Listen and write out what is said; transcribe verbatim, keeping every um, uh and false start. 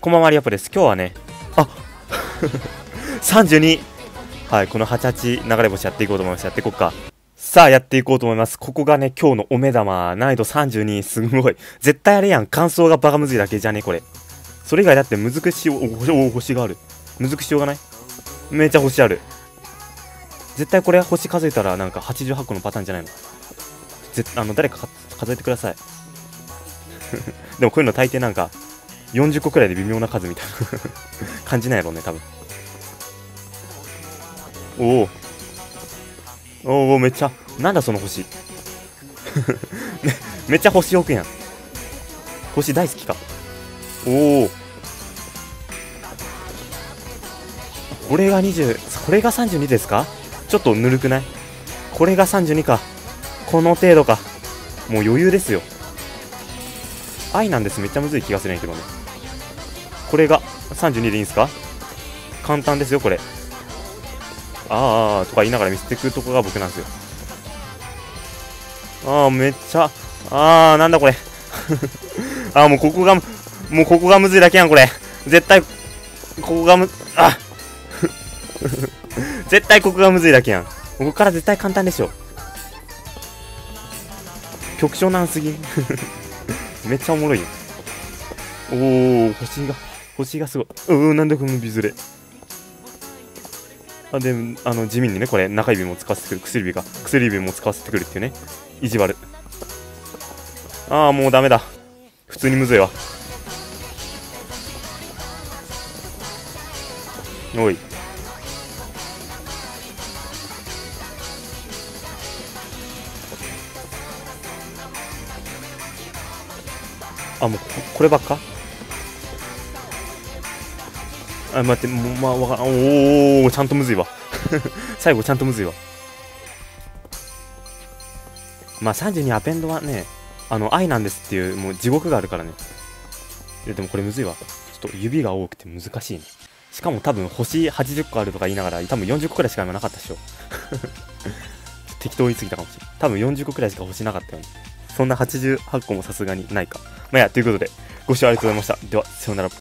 こんばんは、リアポです。今日はね、あさんじゅうに、はい、このはちはち流れ星やっていこうと思います。やっていこうか。さあ、やっていこうと思います。ここがね、今日のお目玉。難易度さんじゅうに、すごい。絶対あれやん。感想がバカむずいだけじゃね、これ。それ以外だって、むずくしよう。お、お、星がある。むずくしようがない。めっちゃ星ある。絶対これ星数えたら、なんかはちじゅうはちこのパターンじゃないの。ぜあの、誰か数えてください。でもこういうの大抵なんか、よんじゅっこくらいで微妙な数みたいな感じなんやろうね、多分。おおおお、めっちゃ、なんだその星めめっちゃ星置くやん。星大好きか。おお、これがにじゅう、これがさんじゅうにですか。ちょっとぬるくない。これがさんじゅうにか。この程度か。もう余裕ですよ。愛なんです。めっちゃむずい気がするんやけどね。これがさんじゅうにでいいんすか。簡単ですよこれ。ああとか言いながら見せてくるとこが僕なんですよ。ああめっちゃ、ああなんだこれああもうここがもうここがむずいだけやんこれ。絶対ここがむあ絶対ここがむずいだけやん。ここから絶対簡単でしょ。局所難すぎめっちゃおもろいよ。おお星が星がすごい。うー、なんでこのビズレ。あ、で、あの、地味にね、これ、中指も使わせてくる。薬指が。薬指も使わせてくるっていうね。意地悪。ああ、もうダメだ。普通にむずいわ。おい。あ、もうこ、こればっか。あ、待って、もう、まあ、わからん。おお、ちゃんとむずいわ。最後、ちゃんとむずいわ。まあ、さんじゅうにアペンドはね、あの、愛なんですっていう、もう地獄があるからね。いや、でもこれむずいわ。ちょっと指が多くて難しいね。しかも多分、星はちじゅっこあるとか言いながら、多分よんじゅっこくらいしか今なかったでしょ。適当言い過ぎたかもしれない。多分よんじゅっこくらいしか星なかったよね。そんなはちじゅうはちこもさすがにないか。まあ、や、ということで、ご視聴ありがとうございました。では、さようなら。